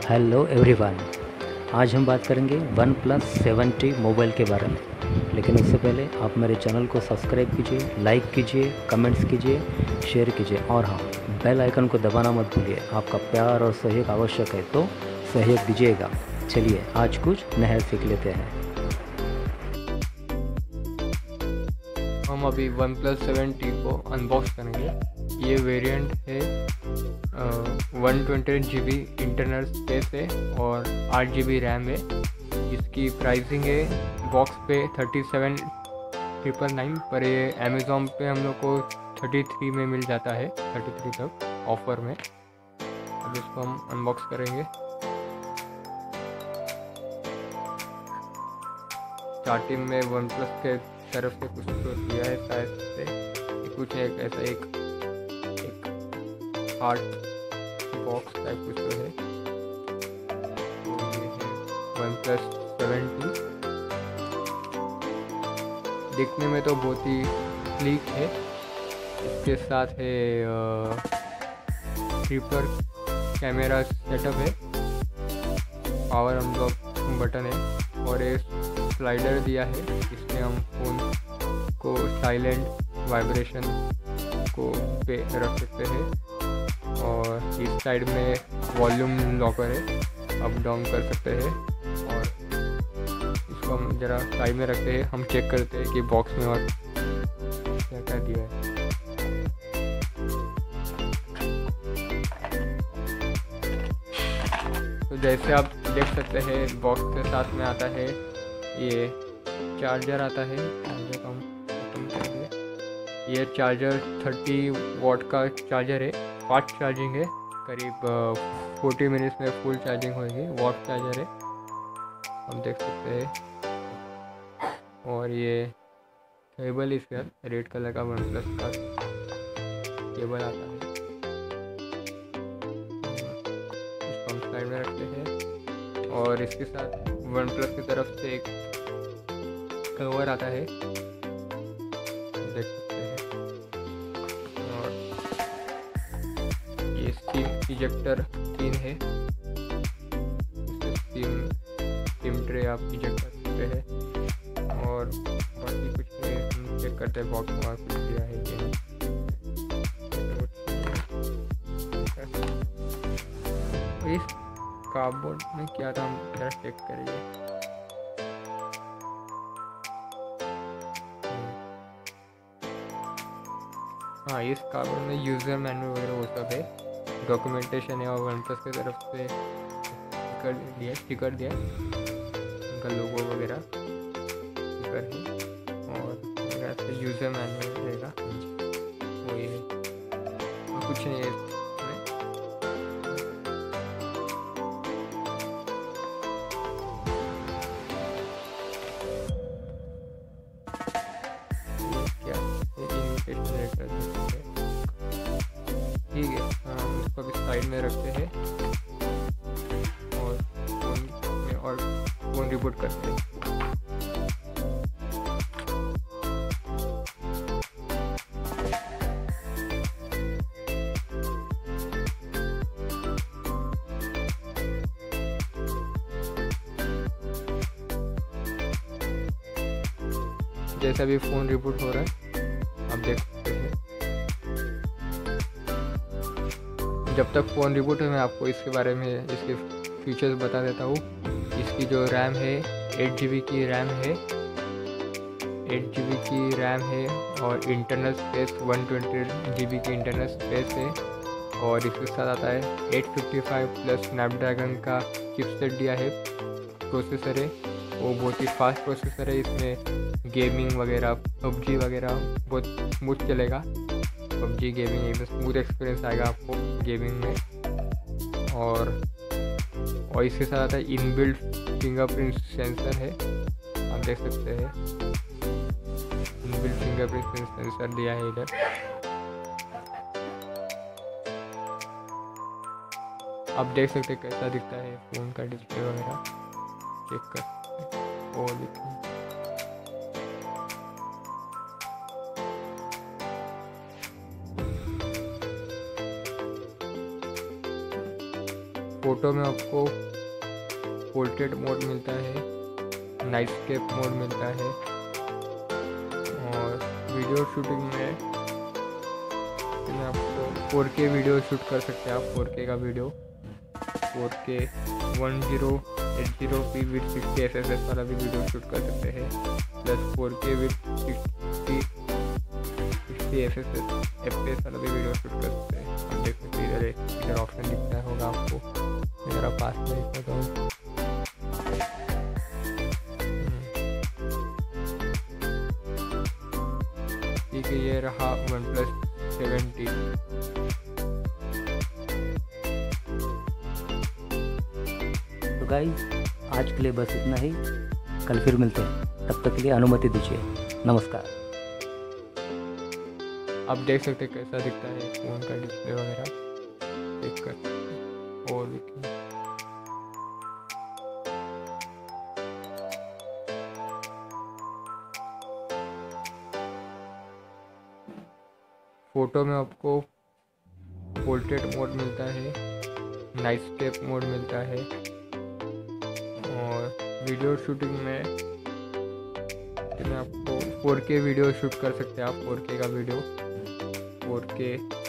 Hello everyone. आज हम बात करेंगे वन प्लस 70 मोबाइल के बारे में। लेकिन उससे पहले आप मेरे चैनल को सब्सक्राइब कीजिए, लाइक कीजिए, कमेंट्स कीजिए, शेयर कीजिए और हाँ, बेल आइकन को दबाना मत भूलिए। आपका प्यार और सहयोग आवश्यक है, तो सहयोग दीजिएगा। चलिए आज कुछ नया सीख लेते हैं। हम अभी वन प्लस 7T को अनबॉक्स करेंगे। ये वेरिएंट है 128 GB इंटरनल स्पेस है और 8 GB रैम है। इसकी प्राइसिंग है बॉक्स पे 37,999 पर ये अमेज़ॉन पे हम लोग को 33 में मिल जाता है, 33 तक ऑफ़र में। अब इसको हम अनबॉक्स करेंगे। स्टार्टिंग में वन प्लस के तरफ से कुछ तो दिया है शायद से, कुछ एक ऐसा एक हार्ट बॉक्स टाइप कुछ तो है। तो ये है वन प्लस 7T। देखने में तो बहुत ही स्लीक है। इसके साथ है ट्रिपल कैमरा सेटअप है, पावर अनलॉक बटन है और एक स्लाइडर दिया है। इसमें हम फ़ोन को साइलेंट वाइब्रेशन को पे रख सकते हैं और इस साइड में वॉल्यूम लॉकर है, अप डाउन कर सकते हैं। और इसको हम ज़रा साइड में रखते हैं, हम चेक करते हैं कि बॉक्स में और क्या क्या दिया है। तो जैसे आप देख सकते हैं बॉक्स के साथ में आता है ये चार्जर आता है। चार्जर का हम खत्म कर दिए। ये चार्जर 30 वाट का चार्जर है, फास्ट चार्जिंग है, करीब 40 मिनट्स में फुल चार्जिंग होगी। वाट चार्जर है, हम देख सकते हैं। और ये केबल इसका रेड कलर का वन प्लस का केबल आता है। इसको हम साइड में रखते हैं और इसके साथ वन प्लस की तरफ से एक कवर आता है, देख सकते हैं। और ये स्टीम इजेक्टर पिन है, स्टीम ट्रे आप इजेक्ट कर सकते हैं। और बाकी कुछ नहीं, हम चेक करते हैं बॉक्स में और कुछ दिया है कि नहीं। इस कार्डबोर्ड में क्या था, हम जरा चेक करिए। हाँ, इस कार्डबोर्ड में यूज़र मैनुअल वगैरह वो सब है, डॉक्यूमेंटेशन है और वन प्लस की तरफ से स्टिकर दिया उनका लोगो वगैरह स्टिकर है और ऐसे यूज़र मैनुअल रहेगा वो ये और कुछ नहीं है। ठीक है, हम इसको अभी साइड में रखते हैं और फ़ोन रिबूट करते हैं। जैसा भी फ़ोन रिबूट हो रहा है आप देख सकते हैं। जब तक फ़ोन रिबूट है मैं आपको इसके बारे में इसके फीचर्स बता देता हूँ। इसकी जो रैम है 8 GB की रैम है, 8 GB की रैम है और इंटरनल स्पेस 128 GB की इंटरनल स्पेस है। और इसके साथ आता है 855 प्लस स्नैपड्रैगन का चिपसेट दिया है, प्रोसेसर है वो बहुत ही फास्ट प्रोसेसर है। इसमें गेमिंग वगैरह PUBG वगैरह बहुत स्मूथ चलेगा। PUBG गेमिंग एकदम स्मूथ एक्सपीरियंस आएगा आपको गेमिंग में। और इसके साथ आता है इनबिल्ट फिंगरप्रिंट सेंसर है, आप देख सकते हैं इनबिल्ट फिंगरप्रिंट सेंसर दिया है इधर। आप देख सकते हैं कैसा दिखता है फ़ोन का डिस्प्ले वगैरह, चेक कर सकते हैं वो दिखता है। फ़ोटो में आपको पोर्ट्रेट मोड मिलता है, नाइटस्केप मोड मिलता है, और वीडियो शूटिंग में आपको 4K वीडियो शूट कर सकते हैं आप। 4K का video 4K 1080p with 60 fps वाला भी वीडियो शूट कर सकते हैं, प्लस 4K विद 60 fps वाला भी वीडियो शूट कर सकते हैं। आप देख सकते हैं इधर ऑप्शन दिखता होगा आपको, मैं ज़रा पास में दिखाता हूँ। ठीक है, ये रहा OnePlus 7T। तो गाइस आज के लिए बस इतना ही, कल फिर मिलते हैं, तब तक के लिए अनुमति दीजिए, नमस्कार। आप देख सकते हैं कैसा दिखता है फ़ोन का डिस्प्ले वगैरह देख कर। और फ़ोटो में आपको पोर्ट्रेट मोड मिलता है, नाइटस्केप मोड मिलता है, और वीडियो शूटिंग में आपको 4K वीडियो शूट कर सकते हैं आप। 4K का video 4K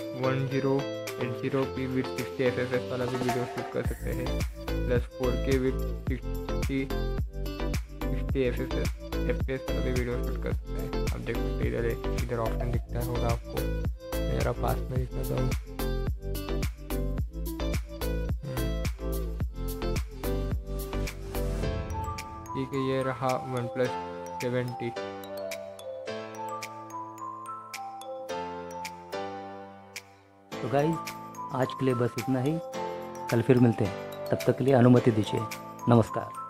1080p with 60 fps वाला भी वीडियो शूट कर सकते हैं, प्लस 4K विद 60 fps वाला भी वीडियो शूट कर सकते हैं। आप देख सकते हैं इधर ऑप्शन दिखता होगा आपको, मैं ज़रा पास में दिखाता हूँ। ठीक है, ये रहा OnePlus 7T। तो गाइस आज के लिए बस इतना ही, कल फिर मिलते हैं, तब तक के लिए अनुमति दीजिए, नमस्कार।